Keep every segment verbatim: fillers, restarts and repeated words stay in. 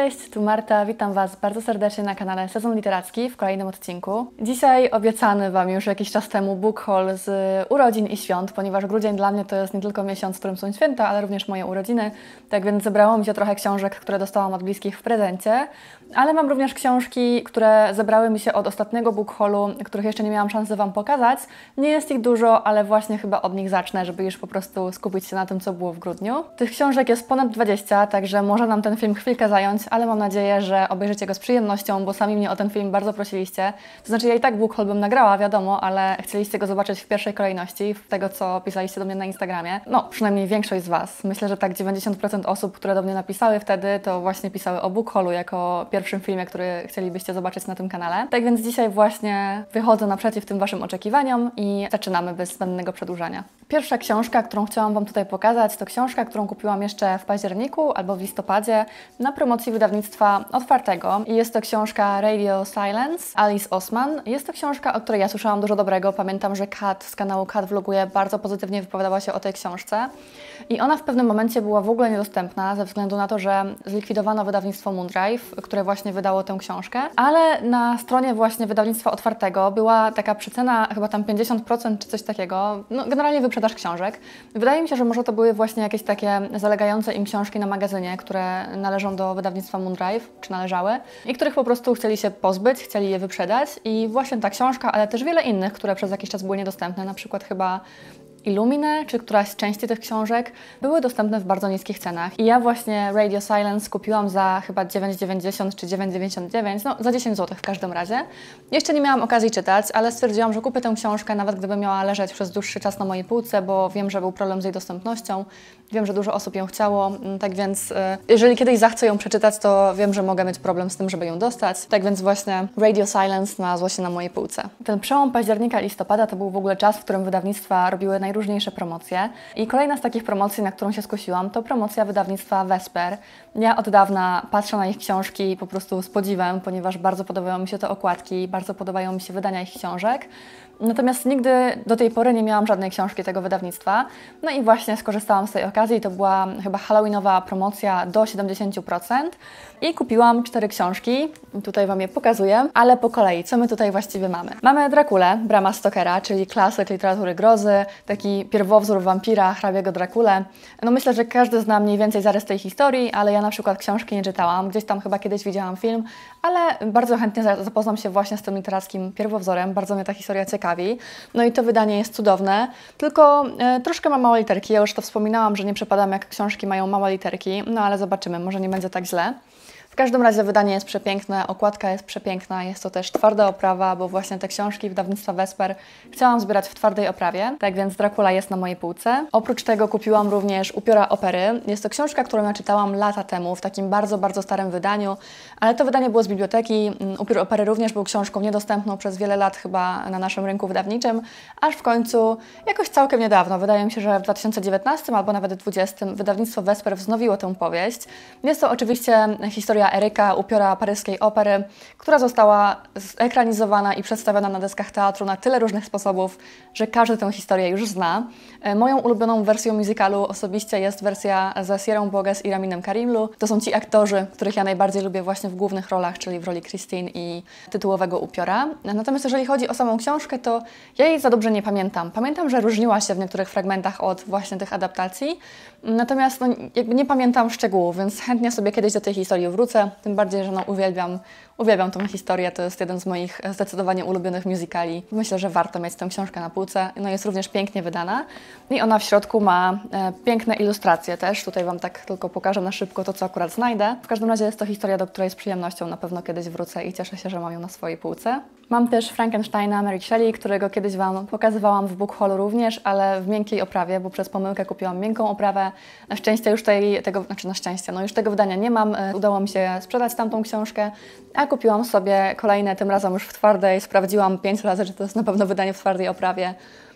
Cześć, tu Marta, witam Was bardzo serdecznie na kanale Sezon Literacki w kolejnym odcinku. Dzisiaj obiecany Wam już jakiś czas temu book haul z urodzin i świąt, ponieważ grudzień dla mnie to jest nie tylko miesiąc, w którym są święta, ale również moje urodziny. Tak więc zebrało mi się trochę książek, które dostałam od bliskich w prezencie, ale mam również książki, które zebrały mi się od ostatniego book haulu, których jeszcze nie miałam szansy Wam pokazać. Nie jest ich dużo, ale właśnie chyba od nich zacznę, żeby już po prostu skupić się na tym, co było w grudniu. Tych książek jest ponad dwadzieścia, także może nam ten film chwilkę zająć, ale mam nadzieję, że obejrzycie go z przyjemnością, bo sami mnie o ten film bardzo prosiliście. To znaczy ja i tak book haul bym nagrała, wiadomo, ale chcieliście go zobaczyć w pierwszej kolejności, w tego, co pisaliście do mnie na Instagramie. No, przynajmniej większość z Was. Myślę, że tak dziewięćdziesiąt procent osób, które do mnie napisały wtedy, to właśnie pisały o book haulu jako pierwszym filmie, który chcielibyście zobaczyć na tym kanale. Tak więc dzisiaj właśnie wychodzę naprzeciw tym Waszym oczekiwaniom i zaczynamy bez zbędnego przedłużania. Pierwsza książka, którą chciałam Wam tutaj pokazać, to książka, którą kupiłam jeszcze w październiku albo w listopadzie na promocji wydawnictwa Otwartego. I jest to książka Radio Silence, Alice Oseman. Jest to książka, o której ja słyszałam dużo dobrego. Pamiętam, że Kat z kanału Kat Vloguje bardzo pozytywnie wypowiadała się o tej książce. I ona w pewnym momencie była w ogóle niedostępna ze względu na to, że zlikwidowano wydawnictwo Moondrive, które właśnie wydało tę książkę. Ale na stronie właśnie wydawnictwa Otwartego była taka przecena, chyba tam pięćdziesiąt procent czy coś takiego. No, generalnie wyprzedaż książek. Wydaje mi się, że może to były właśnie jakieś takie zalegające im książki na magazynie, które należą do wydawnictwa Moondrive, czy należały, i których po prostu chcieli się pozbyć, chcieli je wyprzedać. I właśnie ta książka, ale też wiele innych, które przez jakiś czas były niedostępne, na przykład chyba Illumine, czy któraś z części tych książek, były dostępne w bardzo niskich cenach. I ja właśnie Radio Silence kupiłam za chyba dziewięć dziewięćdziesiąt czy dziewięć dziewięćdziesiąt dziewięć, no za dziesięć złotych w każdym razie. Jeszcze nie miałam okazji czytać, ale stwierdziłam, że kupię tę książkę, nawet gdyby miała leżeć przez dłuższy czas na mojej półce, bo wiem, że był problem z jej dostępnością. Wiem, że dużo osób ją chciało, tak więc jeżeli kiedyś zachcę ją przeczytać, to wiem, że mogę mieć problem z tym, żeby ją dostać. Tak więc właśnie Radio Silence znalazło się na mojej półce. Ten przełom października i listopada to był w ogóle czas, w którym wydawnictwa robiły najróżniejsze promocje. I kolejna z takich promocji, na którą się skusiłam, to promocja wydawnictwa Vesper. Ja od dawna patrzę na ich książki po prostu z podziwem, ponieważ bardzo podobają mi się te okładki, bardzo podobają mi się wydania ich książek. Natomiast nigdy do tej pory nie miałam żadnej książki tego wydawnictwa. No i właśnie skorzystałam z tej okazji. To była chyba halloweenowa promocja do siedemdziesiąt procent i kupiłam cztery książki. Tutaj Wam je pokazuję, ale po kolei. Co my tutaj właściwie mamy? Mamy Drakulę Brama Stokera, czyli klasyk literatury grozy, taki pierwowzór wampira, hrabiego Drakule. No myślę, że każdy zna mniej więcej zarys tej historii, ale ja na przykład książki nie czytałam. Gdzieś tam chyba kiedyś widziałam film, ale bardzo chętnie zapoznam się właśnie z tym literackim pierwowzorem. Bardzo mnie ta historia ciekawi. No i to wydanie jest cudowne, tylko e, troszkę ma małe literki. Ja już to wspominałam, że nie przepadam, jak książki mają małe literki, no ale zobaczymy, może nie będzie tak źle. W każdym razie wydanie jest przepiękne, okładka jest przepiękna, jest to też twarda oprawa, bo właśnie te książki wydawnictwa Vesper chciałam zbierać w twardej oprawie, tak więc Dracula jest na mojej półce. Oprócz tego kupiłam również Upiora Opery. Jest to książka, którą ja czytałam lata temu, w takim bardzo, bardzo starym wydaniu, ale to wydanie było z biblioteki. Upiór Opery również był książką niedostępną przez wiele lat chyba na naszym rynku wydawniczym, aż w końcu, jakoś całkiem niedawno, wydaje mi się, że w dwa tysiące dziewiętnastym albo nawet dwudziestym, wydawnictwo Vesper wznowiło tę powieść. Jest to oczywiście historia Eryka, upiora paryskiej opery, która została zekranizowana i przedstawiona na deskach teatru na tyle różnych sposobów, że każdy tę historię już zna. Moją ulubioną wersją musicalu osobiście jest wersja ze Sierrą Bogues i Raminem Karimlu. To są ci aktorzy, których ja najbardziej lubię właśnie w głównych rolach, czyli w roli Christine i tytułowego upiora. Natomiast jeżeli chodzi o samą książkę, to ja jej za dobrze nie pamiętam. Pamiętam, że różniła się w niektórych fragmentach od właśnie tych adaptacji, natomiast no, jakby nie pamiętam szczegółów, więc chętnie sobie kiedyś do tej historii wrócę. Tym bardziej, że no, uwielbiam, uwielbiam tą historię. To jest jeden z moich zdecydowanie ulubionych musicali. Myślę, że warto mieć tę książkę na półce. No, jest również pięknie wydana i ona w środku ma e, piękne ilustracje też. Tutaj Wam tak tylko pokażę na szybko to, co akurat znajdę. W każdym razie jest to historia, do której z przyjemnością na pewno kiedyś wrócę i cieszę się, że mam ją na swojej półce. Mam też Frankensteina Mary Shelley, którego kiedyś Wam pokazywałam w book haulu również, ale w miękkiej oprawie, bo przez pomyłkę kupiłam miękką oprawę. Na szczęście już tej, tego, znaczy na szczęście, no już tego wydania nie mam. Udało mi się sprzedać tamtą książkę, a kupiłam sobie kolejne, tym razem już w twardej. Sprawdziłam pięć razy, że to jest na pewno wydanie w twardej oprawie.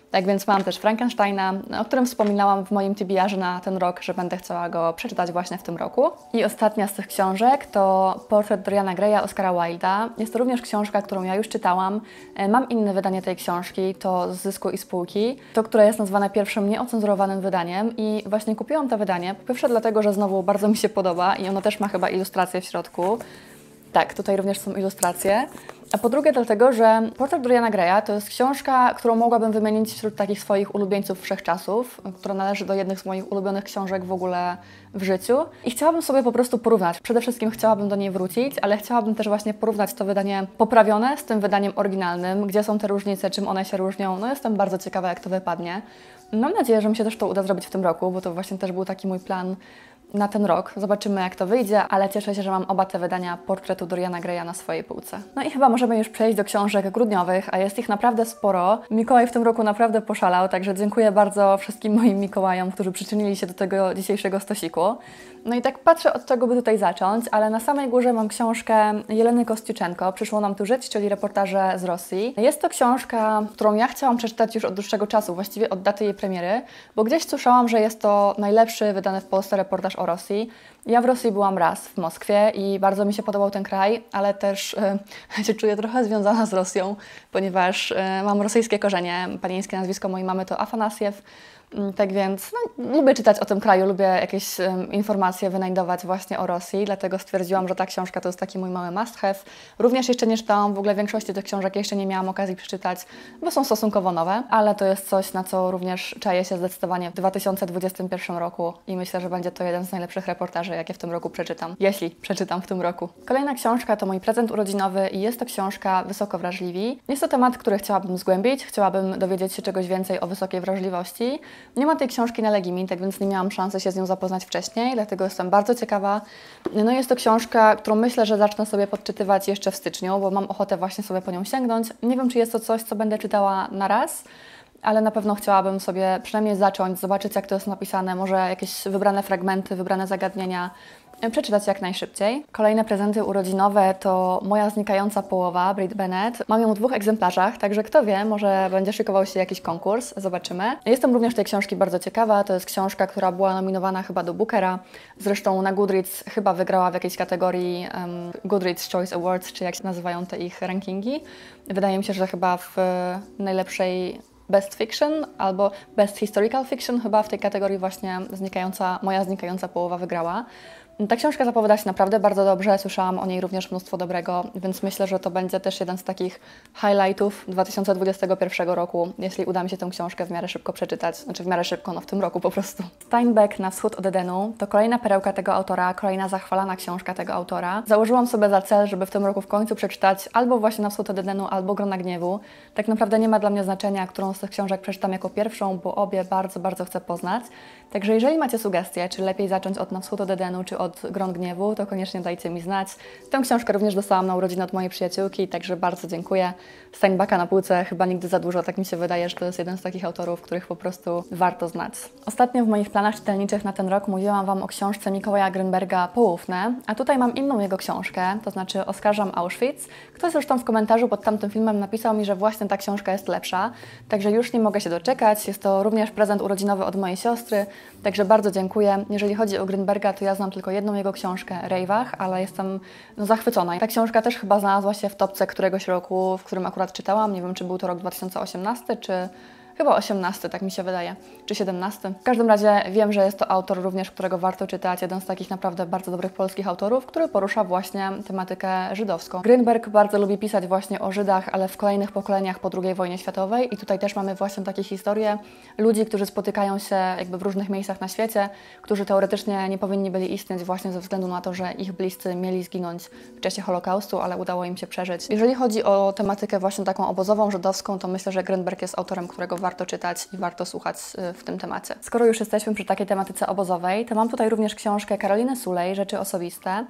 Tak więc mam też Frankensteina, o którym wspominałam w moim T B R-ze na ten rok, że będę chciała go przeczytać właśnie w tym roku. I ostatnia z tych książek to Portret Doriana Greya Oscara Wilda. Jest to również książka, którą ja już czytałam. Mam inne wydanie tej książki, to z Zysku i Spółki, to, które jest nazwane pierwszym nieocenzurowanym wydaniem i właśnie kupiłam to wydanie, po pierwsze dlatego, że znowu bardzo mi się podoba i ono też ma chyba ilustracje w środku. Tak, tutaj również są ilustracje. A po drugie dlatego, że Portret Doriana Greya to jest książka, którą mogłabym wymienić wśród takich swoich ulubieńców wszechczasów, która należy do jednych z moich ulubionych książek w ogóle w życiu. I chciałabym sobie po prostu porównać. Przede wszystkim chciałabym do niej wrócić, ale chciałabym też właśnie porównać to wydanie poprawione z tym wydaniem oryginalnym, gdzie są te różnice, czym one się różnią. No jestem bardzo ciekawa, jak to wypadnie. Mam nadzieję, że mi się też to uda zrobić w tym roku, bo to właśnie też był taki mój plan na ten rok. Zobaczymy, jak to wyjdzie, ale cieszę się, że mam oba te wydania Portretu Doriana Greya na swojej półce. No i chyba możemy już przejść do książek grudniowych, a jest ich naprawdę sporo. Mikołaj w tym roku naprawdę poszalał, także dziękuję bardzo wszystkim moim Mikołajom, którzy przyczynili się do tego dzisiejszego stosiku. No i tak patrzę, od czego by tutaj zacząć, ale na samej górze mam książkę Jeleny Kostiuczenko, Przyszło nam tu żyć, czyli reportaże z Rosji. Jest to książka, którą ja chciałam przeczytać już od dłuższego czasu, właściwie od daty jej premiery, bo gdzieś słyszałam, że jest to najlepszy wydany w Polsce reportaż o Rosji. Ja w Rosji byłam raz, w Moskwie i bardzo mi się podobał ten kraj, ale też e, się czuję trochę związana z Rosją, ponieważ e, mam rosyjskie korzenie. Panieńskie nazwisko mojej mamy to Afanasjew. Tak więc no, lubię czytać o tym kraju, lubię jakieś um, informacje wynajdować właśnie o Rosji, dlatego stwierdziłam, że ta książka to jest taki mój mały must have. Również jeszcze nie czytałam, w ogóle większości tych książek jeszcze nie miałam okazji przeczytać, bo są stosunkowo nowe, ale to jest coś, na co również czaję się zdecydowanie w dwa tysiące dwudziestym pierwszym roku i myślę, że będzie to jeden z najlepszych reportaży, jakie w tym roku przeczytam, jeśli przeczytam w tym roku. Kolejna książka to mój prezent urodzinowy i jest to książka Wysoko wrażliwi. Jest to temat, który chciałabym zgłębić, chciałabym dowiedzieć się czegoś więcej o wysokiej wrażliwości. Nie ma tej książki na Legimi, tak więc nie miałam szansy się z nią zapoznać wcześniej, dlatego jestem bardzo ciekawa. No jest to książka, którą myślę, że zacznę sobie podczytywać jeszcze w styczniu, bo mam ochotę właśnie sobie po nią sięgnąć. Nie wiem, czy jest to coś, co będę czytała na raz, ale na pewno chciałabym sobie przynajmniej zacząć, zobaczyć, jak to jest napisane, może jakieś wybrane fragmenty, wybrane zagadnienia przeczytać jak najszybciej. Kolejne prezenty urodzinowe to Moja znikająca połowa, Brit Bennett. Mam ją w dwóch egzemplarzach, także kto wie, może będzie szykował się jakiś konkurs, zobaczymy. Jestem również tej książki bardzo ciekawa, to jest książka, która była nominowana chyba do Bookera, zresztą na Goodreads chyba wygrała w jakiejś kategorii um, Goodreads Choice Awards, czy jak się nazywają te ich rankingi. Wydaje mi się, że chyba w najlepszej Best Fiction albo Best Historical Fiction chyba w tej kategorii właśnie znikająca, Moja znikająca połowa wygrała. Ta książka zapowiada się naprawdę bardzo dobrze, słyszałam o niej również mnóstwo dobrego, więc myślę, że to będzie też jeden z takich highlightów dwa tysiące dwudziestego pierwszego roku, jeśli uda mi się tę książkę w miarę szybko przeczytać, znaczy w miarę szybko, no w tym roku po prostu. Steinbeck Na wschód od Edenu to kolejna perełka tego autora, kolejna zachwalana książka tego autora. Założyłam sobie za cel, żeby w tym roku w końcu przeczytać albo właśnie Na wschód od Edenu, albo Grona gniewu. Tak naprawdę nie ma dla mnie znaczenia, którą z tych książek przeczytam jako pierwszą, bo obie bardzo, bardzo chcę poznać. Także jeżeli macie sugestie, czy lepiej zacząć od Na wschód od Edenu, czy od Gron gniewu, to koniecznie dajcie mi znać. Tę książkę również dostałam na urodziny od mojej przyjaciółki, także bardzo dziękuję. Steinbecka na półce chyba nigdy za dużo, tak mi się wydaje, że to jest jeden z takich autorów, których po prostu warto znać. Ostatnio w moich planach czytelniczych na ten rok mówiłam Wam o książce Mikołaja Grünberga Poufne, a tutaj mam inną jego książkę, to znaczy Oskarżam Auschwitz. Ktoś zresztą w komentarzu pod tamtym filmem napisał mi, że właśnie ta książka jest lepsza, także już nie mogę się doczekać. Jest to również prezent urodzinowy od mojej siostry, także bardzo dziękuję. Jeżeli chodzi o Grünberga, to ja znam tylko jedną jego książkę, Rejwach, ale jestem no, zachwycona. I ta książka też chyba znalazła się w topce któregoś roku, w którym akurat czytałam. Nie wiem, czy był to rok dwa tysiące osiemnasty, czy chyba osiemnasty, tak mi się wydaje, czy siedemnasty. W każdym razie wiem, że jest to autor również, którego warto czytać. Jeden z takich naprawdę bardzo dobrych polskich autorów, który porusza właśnie tematykę żydowską. Grünberg bardzo lubi pisać właśnie o Żydach, ale w kolejnych pokoleniach po drugiej wojnie światowej i tutaj też mamy właśnie takie historie ludzi, którzy spotykają się jakby w różnych miejscach na świecie, którzy teoretycznie nie powinni byli istnieć właśnie ze względu na to, że ich bliscy mieli zginąć w czasie Holokaustu, ale udało im się przeżyć. Jeżeli chodzi o tematykę właśnie taką obozową, żydowską, to myślę, że Grünberg jest autorem, którego warto czytać i warto słuchać w tym temacie. Skoro już jesteśmy przy takiej tematyce obozowej, to mam tutaj również książkę Karoliny Sulej, Rzeczy osobiste.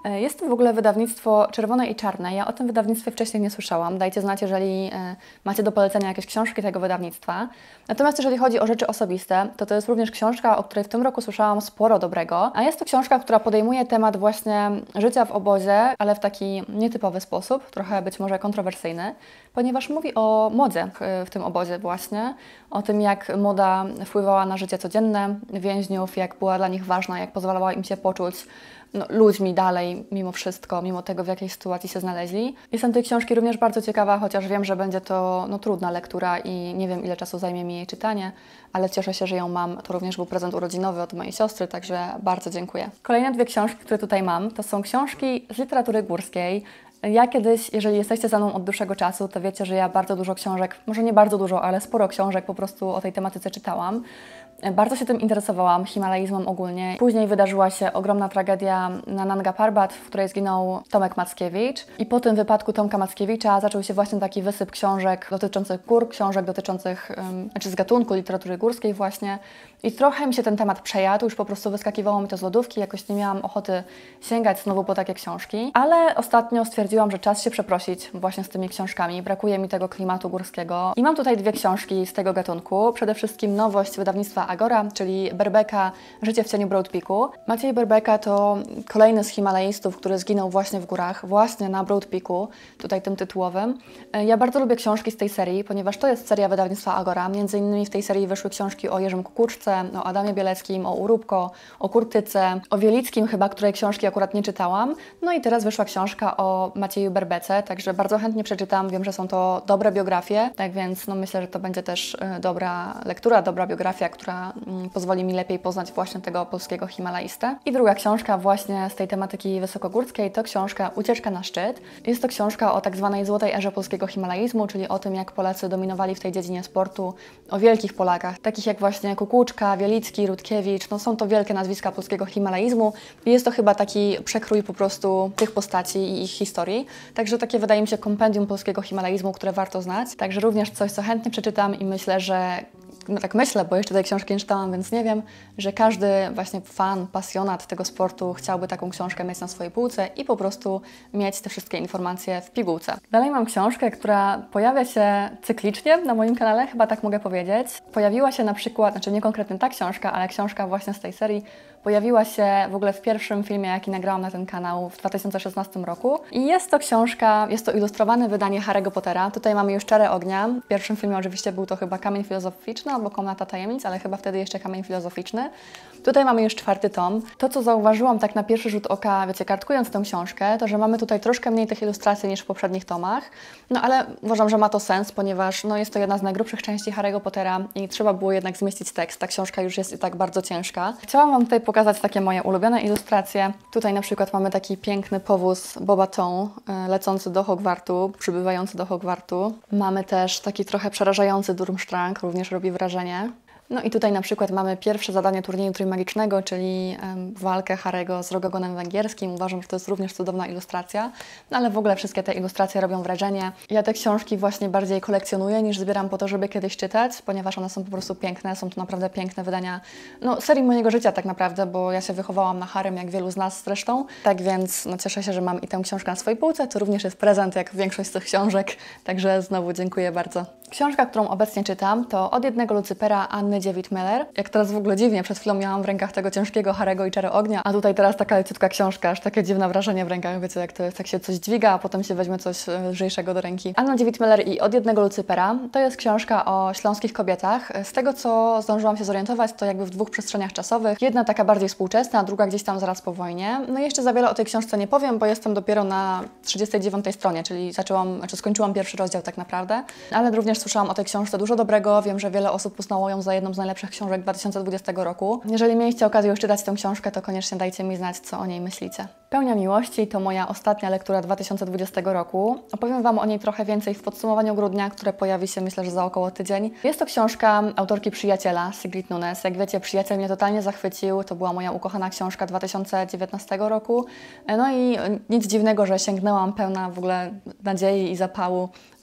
Jest to w ogóle wydawnictwo Czerwone i Czarne. Ja o tym wydawnictwie wcześniej nie słyszałam. Dajcie znać, jeżeli macie do polecenia jakieś książki tego wydawnictwa. Natomiast jeżeli chodzi o rzeczy osobiste, to to jest również książka, o której w tym roku słyszałam sporo dobrego. A jest to książka, która podejmuje temat właśnie życia w obozie, ale w taki nietypowy sposób, trochę być może kontrowersyjny, ponieważ mówi o modzie w tym obozie właśnie, o tym, jak moda wpływała na życie codzienne więźniów, jak była dla nich ważna, jak pozwalała im się poczuć no, ludźmi dalej, mimo wszystko, mimo tego, w jakiej sytuacji się znaleźli. Jestem tej książki również bardzo ciekawa, chociaż wiem, że będzie to no, trudna lektura i nie wiem, ile czasu zajmie mi jej czytanie, ale cieszę się, że ją mam. To również był prezent urodzinowy od mojej siostry, także bardzo dziękuję. Kolejne dwie książki, które tutaj mam, to są książki z literatury górskiej. Ja kiedyś, jeżeli jesteście za mną od dłuższego czasu, to wiecie, że ja bardzo dużo książek, może nie bardzo dużo, ale sporo książek po prostu o tej tematyce czytałam. Bardzo się tym interesowałam, himalaizmem ogólnie. Później wydarzyła się ogromna tragedia na Nanga Parbat, w której zginął Tomek Mackiewicz. I po tym wypadku Tomka Mackiewicza zaczął się właśnie taki wysyp książek dotyczących gór, książek dotyczących, um, znaczy z gatunku literatury górskiej właśnie. I trochę mi się ten temat przejadł, już po prostu wyskakiwało mi to z lodówki, jakoś nie miałam ochoty sięgać znowu po takie książki. Ale ostatnio stwierdziłam, że czas się przeprosić właśnie z tymi książkami. Brakuje mi tego klimatu górskiego. I mam tutaj dwie książki z tego gatunku. Przede wszystkim nowość wydawnictwa Agora, czyli Berbeka, Życie w cieniu Broad Peaku. Maciej Berbeka to kolejny z himalaistów, który zginął właśnie w górach, właśnie na Broad Peaku, tutaj tym tytułowym. Ja bardzo lubię książki z tej serii, ponieważ to jest seria wydawnictwa Agora. Między innymi w tej serii wyszły książki o Jerzym Kukuczce, o Adamie Bieleckim, o Uróbko, o Kurtyce, o Wielickim chyba, której książki akurat nie czytałam. No i teraz wyszła książka o Macieju Berbece, także bardzo chętnie przeczytam. Wiem, że są to dobre biografie, tak więc no myślę, że to będzie też dobra lektura, dobra biografia, która mm, pozwoli mi lepiej poznać właśnie tego polskiego himalaistę. I druga książka właśnie z tej tematyki wysokogórskiej to książka Ucieczka na szczyt. Jest to książka o tak zwanej złotej erze polskiego himalaizmu, czyli o tym, jak Polacy dominowali w tej dziedzinie sportu, o wielkich Polakach, takich jak właśnie Kukuczka, Wielicki, Rutkiewicz. No są to wielkie nazwiska polskiego himalaizmu i jest to chyba taki przekrój po prostu tych postaci i ich historii. Także takie wydaje mi się kompendium polskiego himalaizmu, które warto znać. Także również coś, co chętnie przeczytam i myślę, że no tak myślę, bo jeszcze tej książki nie czytałam, więc nie wiem, że każdy właśnie fan, pasjonat tego sportu chciałby taką książkę mieć na swojej półce i po prostu mieć te wszystkie informacje w pigułce. Dalej mam książkę, która pojawia się cyklicznie na moim kanale, chyba tak mogę powiedzieć. Pojawiła się na przykład, znaczy nie konkretnie ta książka, ale książka właśnie z tej serii, pojawiła się w ogóle w pierwszym filmie, jaki nagrałam na ten kanał w dwa tysiące szesnastym roku. I jest to książka, jest to ilustrowane wydanie Harry'ego Pottera. Tutaj mamy już Czarę ognia. W pierwszym filmie oczywiście był to chyba Kamień filozoficzny albo Komnata tajemnic, ale chyba wtedy jeszcze Kamień filozoficzny. Tutaj mamy już czwarty tom. To, co zauważyłam tak na pierwszy rzut oka, wiecie, kartkując tę książkę, to, że mamy tutaj troszkę mniej tych ilustracji niż w poprzednich tomach. No ale uważam, że ma to sens, ponieważ no, jest to jedna z najgrubszych części Harry'ego Pottera i trzeba było jednak zmieścić tekst. Ta książka już jest i tak bardzo ciężka. Chciałam Wam tutaj pokazać takie moje ulubione ilustracje. Tutaj na przykład mamy taki piękny powóz Beauxbatons lecący do Hogwartu, przybywający do Hogwartu. Mamy też taki trochę przerażający Durmstrang, również robi wrażenie. No i tutaj na przykład mamy pierwsze zadanie turnieju trójmagicznego, czyli um, walkę Harry'ego z Rogogonem Węgierskim. Uważam, że to jest również cudowna ilustracja, no ale w ogóle wszystkie te ilustracje robią wrażenie. Ja te książki właśnie bardziej kolekcjonuję niż zbieram po to, żeby kiedyś czytać, ponieważ one są po prostu piękne, są to naprawdę piękne wydania, no serii mojego życia tak naprawdę, bo ja się wychowałam na Harrym, jak wielu z nas zresztą. Tak więc no, cieszę się, że mam i tę książkę na swojej półce, to również jest prezent, jak większość z tych książek, także znowu dziękuję bardzo. Książka, którą obecnie czytam, to Od jednego Lucypera Anny Dziewit-Meller. Jak teraz w ogóle dziwnie, przed chwilą miałam w rękach tego ciężkiego Harry'ego i Czarę ognia, a tutaj teraz taka leciutka książka, aż takie dziwne wrażenie w rękach, wiecie, jak to jest, jak się coś dźwiga, a potem się weźmie coś lżejszego do ręki. Anna Dziewit-Meller i Od jednego Lucypera to jest książka o śląskich kobietach. Z tego, co zdążyłam się zorientować, to jakby w dwóch przestrzeniach czasowych. Jedna taka bardziej współczesna, a druga gdzieś tam zaraz po wojnie. No i jeszcze za wiele o tej książce nie powiem, bo jestem dopiero na trzydziestej dziewiątej stronie, czyli zaczęłam, znaczy skończyłam pierwszy rozdział tak naprawdę, ale również słyszałam o tej książce dużo dobrego. Wiem, że wiele osób uznało ją za jedną z najlepszych książek dwa tysiące dwudziestego roku. Jeżeli mieliście okazję już czytać tę książkę, to koniecznie dajcie mi znać, co o niej myślicie. Pełnia miłości to moja ostatnia lektura dwa tysiące dwudziestego roku. Opowiem Wam o niej trochę więcej w podsumowaniu grudnia, które pojawi się myślę, że za około tydzień. Jest to książka autorki Przyjaciela, Sigrid Nunes. Jak wiecie, Przyjaciel mnie totalnie zachwycił. To była moja ukochana książka dwa tysiące dziewiętnastego roku. No i nic dziwnego, że sięgnęłam pełna w ogóle nadziei i zapału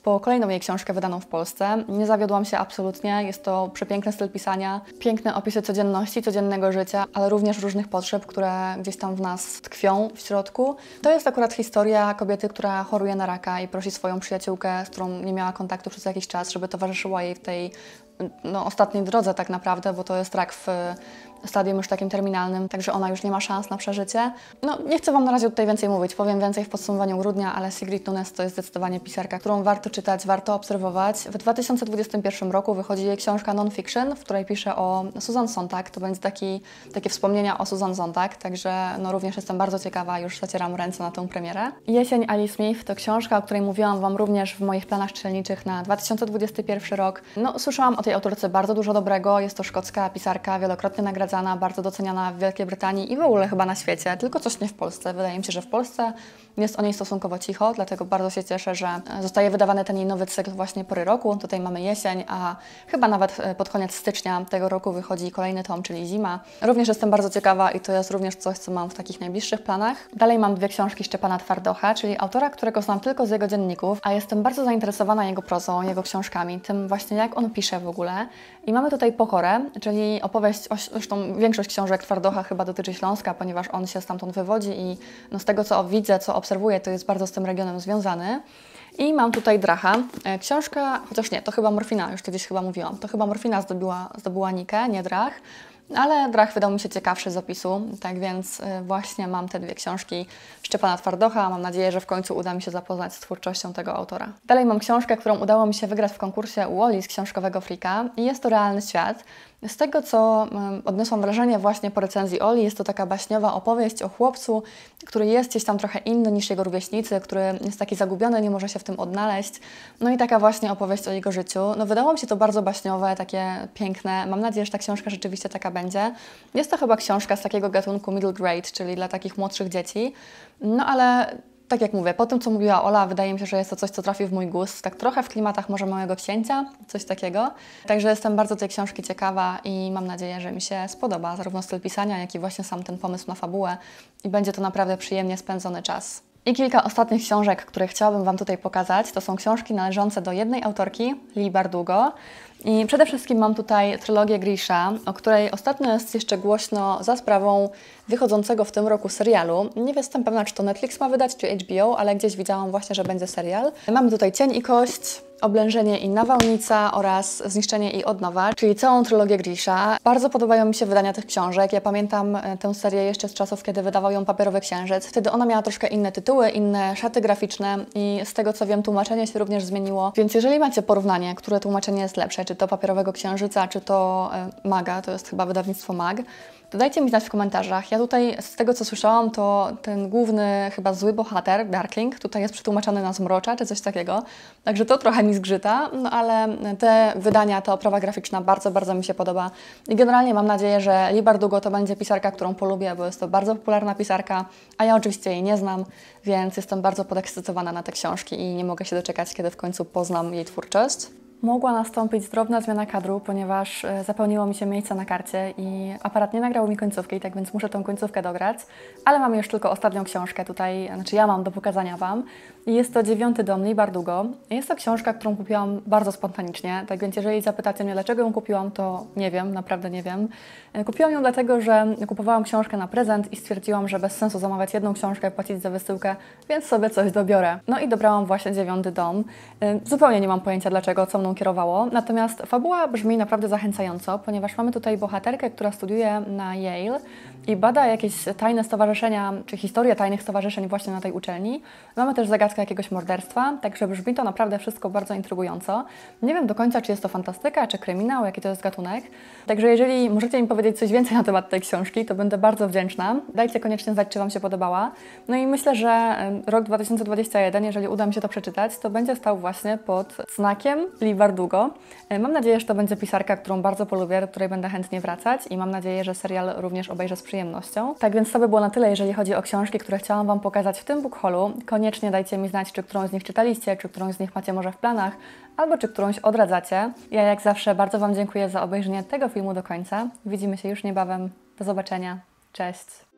po kolejną jej książkę wydaną w Polsce. Nie zawiodłam się absolutnie, jest to przepiękny styl pisania, piękne opisy codzienności, codziennego życia, ale również różnych potrzeb, które gdzieś tam w nas tkwią w środku. To jest akurat historia kobiety, która choruje na raka i prosi swoją przyjaciółkę, z którą nie miała kontaktu przez jakiś czas, żeby towarzyszyła jej w tej no, ostatniej drodze tak naprawdę, bo to jest rak w stadium już takim terminalnym, także ona już nie ma szans na przeżycie. No, nie chcę Wam na razie tutaj więcej mówić, powiem więcej w podsumowaniu grudnia, ale Sigrid Nunez to jest zdecydowanie pisarka, którą warto czytać, warto obserwować. W dwa tysiące dwudziestym pierwszym roku wychodzi jej książka non-fiction, w której pisze o Susan Sontag. To będzie taki, takie wspomnienia o Susan Sontag, także no, również jestem bardzo ciekawa, już zacieram ręce na tę premierę. Jesień Alice Smith to książka, o której mówiłam Wam również w moich planach czytelniczych na dwa tysiące dwudziesty pierwszy rok. No, słyszałam o tej autorce bardzo dużo dobrego, jest to szkocka pisarka, wielokrotnie nagradzana, bardzo doceniana w Wielkiej Brytanii i w ogóle chyba na świecie, tylko coś nie w Polsce. Wydaje mi się, że w Polsce jest o niej stosunkowo cicho, dlatego bardzo się cieszę, że zostaje wydawany ten jej nowy cykl właśnie pory roku. Tutaj mamy jesień, a chyba nawet pod koniec stycznia tego roku wychodzi kolejny tom, czyli zima. Również jestem bardzo ciekawa i to jest również coś, co mam w takich najbliższych planach. Dalej mam dwie książki Szczepana Twardocha, czyli autora, którego znam tylko z jego dzienników, a jestem bardzo zainteresowana jego prozą, jego książkami, tym właśnie jak on pisze w ogóle. I mamy tutaj Pokorę, czyli opowieść, o, zresztą większość książek Twardocha chyba dotyczy Śląska, ponieważ on się stamtąd wywodzi i no, z tego, co widzę, co obserwuję, to jest bardzo z tym regionem związany. I mam tutaj Dracha. Książka, chociaż nie, to chyba Morfina, już kiedyś chyba mówiłam, to chyba Morfina zdobyła, zdobyła Nikę, nie Drach. Ale Drach wydał mi się ciekawszy z opisu, tak więc właśnie mam te dwie książki Szczepana Twardocha. Mam nadzieję, że w końcu uda mi się zapoznać z twórczością tego autora. Dalej mam książkę, którą udało mi się wygrać w konkursie u Oli z książkowego Freaka i jest to Realny Świat. Z tego, co um, odniosłam wrażenie właśnie po recenzji Oli, jest to taka baśniowa opowieść o chłopcu, który jest gdzieś tam trochę inny niż jego rówieśnicy, który jest taki zagubiony, nie może się w tym odnaleźć. No i taka właśnie opowieść o jego życiu. No wydało mi się to bardzo baśniowe, takie piękne. Mam nadzieję, że ta książka rzeczywiście taka będzie. Jest to chyba książka z takiego gatunku middle grade, czyli dla takich młodszych dzieci. No ale tak jak mówię, po tym, co mówiła Ola, wydaje mi się, że jest to coś, co trafi w mój gust. Tak trochę w klimatach może Małego Księcia, coś takiego. Także jestem bardzo tej książki ciekawa i mam nadzieję, że mi się spodoba zarówno styl pisania, jak i właśnie sam ten pomysł na fabułę i będzie to naprawdę przyjemnie spędzony czas. I kilka ostatnich książek, które chciałabym Wam tutaj pokazać, to są książki należące do jednej autorki, Leigh Bardugo. I przede wszystkim mam tutaj trylogię Grisha, o której ostatnio jest jeszcze głośno za sprawą wychodzącego w tym roku serialu. Nie jestem pewna, czy to Netflix ma wydać, czy H B O, ale gdzieś widziałam właśnie, że będzie serial. Mamy tutaj Cień i Kość, Oblężenie i Nawałnica oraz Zniszczenie i Odnowa, czyli całą trylogię Grisha. Bardzo podobają mi się wydania tych książek. Ja pamiętam tę serię jeszcze z czasów, kiedy wydawał ją Papierowy Księżyc. Wtedy ona miała troszkę inne tytuły, inne szaty graficzne i z tego, co wiem, tłumaczenie się również zmieniło. Więc jeżeli macie porównanie, które tłumaczenie jest lepsze, czy to Papierowego Księżyca, czy to Maga, to jest chyba wydawnictwo Mag, to dajcie mi znać w komentarzach. Ja tutaj, z tego co słyszałam, to ten główny, chyba zły bohater, Darkling, tutaj jest przetłumaczony na Zmrocza, czy coś takiego. Także to trochę mi zgrzyta, no ale te wydania, ta oprawa graficzna bardzo, bardzo mi się podoba. I generalnie mam nadzieję, że Leigh Bardugo to będzie pisarka, którą polubię, bo jest to bardzo popularna pisarka, a ja oczywiście jej nie znam, więc jestem bardzo podekscytowana na te książki i nie mogę się doczekać, kiedy w końcu poznam jej twórczość. Mogła nastąpić drobna zmiana kadru, ponieważ zapełniło mi się miejsce na karcie i aparat nie nagrał mi końcówki, tak więc muszę tą końcówkę dograć. Ale mam już tylko ostatnią książkę tutaj, znaczy ja mam do pokazania Wam. I jest to Dziewiąty dom Leigh Bardugo. Jest to książka, którą kupiłam bardzo spontanicznie, tak więc jeżeli zapytacie mnie, dlaczego ją kupiłam, to nie wiem, naprawdę nie wiem. Kupiłam ją dlatego, że kupowałam książkę na prezent i stwierdziłam, że bez sensu zamawiać jedną książkę i płacić za wysyłkę, więc sobie coś dobiorę. No i dobrałam właśnie Dziewiąty dom. Zupełnie nie mam pojęcia dlaczego, co mną kierowało, natomiast fabuła brzmi naprawdę zachęcająco, ponieważ mamy tutaj bohaterkę, która studiuje na Yale i bada jakieś tajne stowarzyszenia, czy historię tajnych stowarzyszeń właśnie na tej uczelni. Mamy też zagadkę jakiegoś morderstwa, także brzmi to naprawdę wszystko bardzo intrygująco. Nie wiem do końca, czy jest to fantastyka, czy kryminał, jaki to jest gatunek. Także jeżeli możecie mi powiedzieć coś więcej na temat tej książki, to będę bardzo wdzięczna. Dajcie koniecznie znać, czy Wam się podobała. No i myślę, że rok dwa tysiące dwudziesty pierwszy, jeżeli uda mi się to przeczytać, to będzie stał właśnie pod znakiem Leigh Bardugo. Mam nadzieję, że to będzie pisarka, którą bardzo polubię, do której będę chętnie wracać i mam nadzieję, że serial również obejrzę z przyjemnością. Tak więc to by było na tyle, jeżeli chodzi o książki, które chciałam Wam pokazać w tym book haulu. Koniecznie dajcie mi znać, czy którąś z nich czytaliście, czy którąś z nich macie może w planach, albo czy którąś odradzacie. Ja jak zawsze bardzo Wam dziękuję za obejrzenie tego filmu do końca. Widzimy się już niebawem. Do zobaczenia. Cześć!